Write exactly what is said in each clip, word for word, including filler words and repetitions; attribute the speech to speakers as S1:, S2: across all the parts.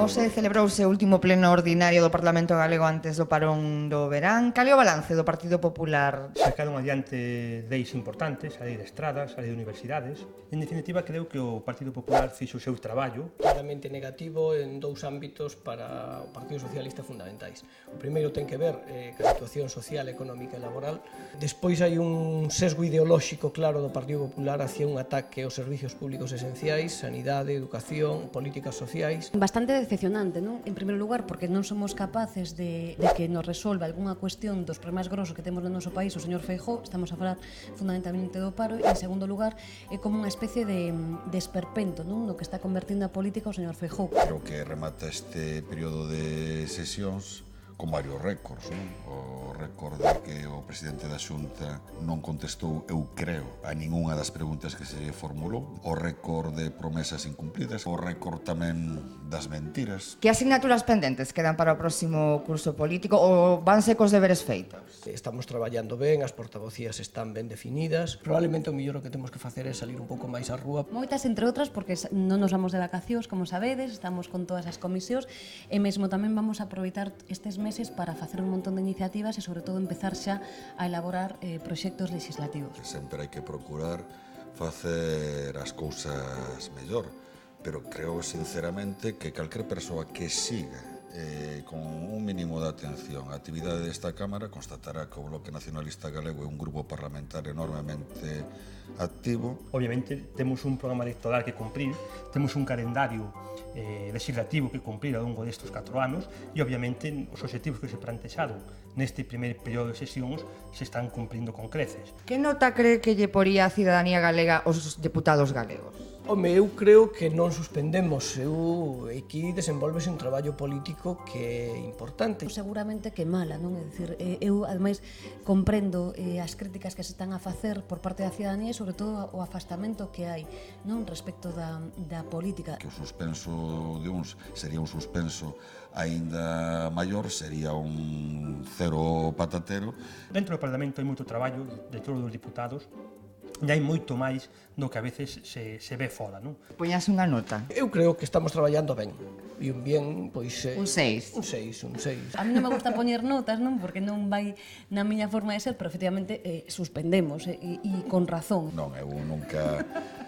S1: hoxe celebrouse o último pleno ordinario do Parlamento Galego antes do parón do verán. Cal é o balance do Partido Popular?
S2: Sacaron adiante leis importantes, a lei de estradas, a lei de universidades. En definitiva, creo que o Partido Popular fixo o seu traballo.
S3: Claramente negativo en dous ámbitos para o Partido Socialista fundamentais. O primeiro ten que ver eh, ca situación social, económica e laboral. Despois hai un sesgo ideolóxico claro do Partido Popular hacia un ataque aos servicios públicos esenciais, sanidade, educación, políticas sociais.
S4: Bastante decepcionante, non? En primeiro lugar, porque non somos capaces de, de que nos resolva algunha cuestión dos problemas grosos que temos no noso país o señor Feijóo, estamos a falar fundamentalmente do paro, e en segundo lugar, é como unha especie de, de esperpento, non? No que está convertindo a política o señor Feijóo.
S5: Creo que remata este período de sesións con varios récords, non? O récord de que o presidente da Xunta non contestou, eu creo, a ningunha das preguntas que se formulou, o récord de promesas incumplidas, o récord tamén das mentiras.
S1: Que asignaturas pendentes quedan para o próximo curso político ou vanse cos deberes feitos?
S3: Estamos traballando ben, as portavocías están ben definidas. Probablemente o mellor o que temos que facer é salir un pouco máis á rúa.
S4: Moitas, entre outras, porque non nos vamos de vacacións, como sabedes, estamos con todas as comisións, e mesmo tamén vamos a aproveitar estes meses para facer un montón de iniciativas e, sobre todo, empezar xa a elaborar eh, proxectos legislativos.
S5: Sempre hai que procurar facer as cousas mellor, pero creo sinceramente que calquer persoa que siga eh, con un mínimo de atención a actividade desta Cámara constatará que o Bloque Nacionalista Galego é un grupo parlamentario enormemente activo.
S2: Obviamente, temos un programa electoral que cumprir, temos un calendario eh, legislativo que cumprir ao longo destes catro anos e, obviamente, os objetivos que se plantexaron neste primeiro período de sesións se están cumprindo con creces.
S1: Que nota cree que lle poría a cidadanía galega aos deputados galegos?
S3: Home, eu creo que non suspendemos. Eu, aquí desenvolvese un traballo político que é importante.
S4: Seguramente que mala, non? É dicir, eu, ademais, comprendo eh, as críticas que se están a facer por parte da cidadanía e, sobre todo, o afastamento que hai, non, respecto da, da política.
S5: Que o suspenso de uns sería un suspenso aínda maior, sería un cero patatero.
S2: Dentro do Parlamento hai moito traballo de todos os diputados, e hai moito máis do que a veces se, se ve fora, non?
S1: Poñase unha nota.
S3: Eu creo que estamos traballando ben. E un bien, pois... Eh,
S1: un seis.
S3: Un seis, un seis.
S4: A mí non me gusta poñer notas, non? Porque non vai na miña forma de ser, pero efectivamente eh, suspendemos, eh, e, e con razón.
S5: Non, eu nunca,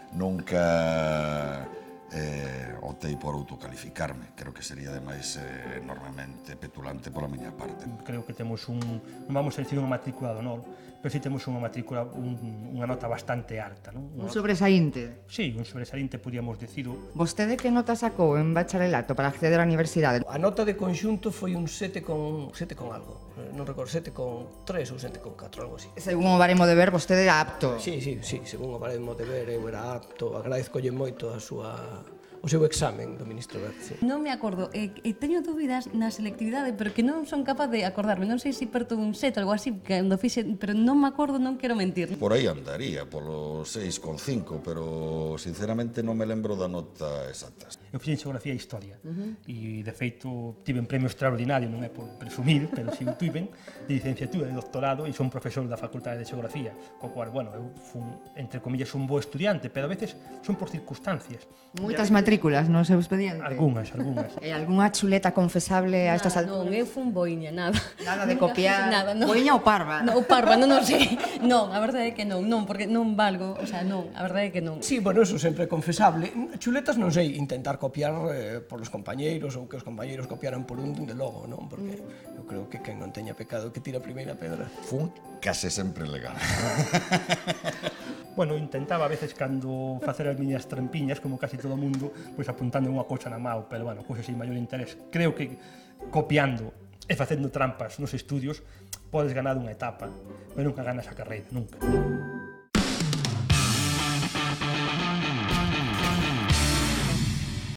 S5: nunca eh, optei por autocalificarme. Creo que sería, ademais, eh, enormemente petulante pola miña parte.
S2: Creo que temos un, non vamos a decir unha matrícula de honor, pero si temos unha matrícula, un, unha nota bastante alta, non?
S1: Un sobresaínte.
S2: Sí, un sobresaínte, podíamos decir.
S1: Vostede que nota sacou en bacharelato para acceder á universidade?
S3: A nota de conxunto foi un sete con, sete con algo. Non recordo, sete con tres ou sete con catro, algo así.
S1: Según o baremo de ver, vostede era apto.
S3: Sí, sí, sí, según o baremo de ver, eu era apto. Agradezcolle moito a súa... o seu examen do ministro Wert, sí.
S4: Non me acordo, e, e teño dúbidas na selectividade, pero que non son capaz de acordarme. Non sei se perto un sete ou algo así, cando fixe, pero non me acordo, non quero mentir.
S5: Por aí andaría, polo seis con cinco, pero sinceramente non me lembro da nota exacta.
S2: Eu fixe Xeografía e Historia, e de feito tive un premio extraordinario, non é por presumir, pero si o tuven, de licenciatura e doctorado, e son profesor da Facultade de Xeografía, co cual, bueno, eu fun, entre comillas, un bo estudiante, pero a veces son por circunstancias.
S1: Moitas matrículas no seu expediente?
S2: Algúnas, algúnas.
S1: E algunha chuleta confesable a estas alturas?
S4: Non, eu fun boiña, nada.
S1: Nada de copiar?
S4: Nada, non.
S1: Boiña ou parva?
S4: Non, parva, non, non sei. Non, a verdade é que non, non, porque non valgo, o sea, non, a verdade é que non.
S3: Sí, bueno, eso sempre é confesable. Chuletas non sei, intentar copiar eh, por os compañeiros ou que os compañeiros copiaran por un, de logo, non? Porque eu creo que quen non teña pecado que tira a primeira pedra.
S5: Fun case sempre legal.
S2: Bueno, intentaba a veces cando facer as miñas trampiñas, como casi todo o mundo, pois apuntando unha cousa na mao, pero, bueno, cousas sin maior interés. Creo que copiando e facendo trampas nos estudios podes ganar unha etapa, pero nunca ganas a carreira, nunca.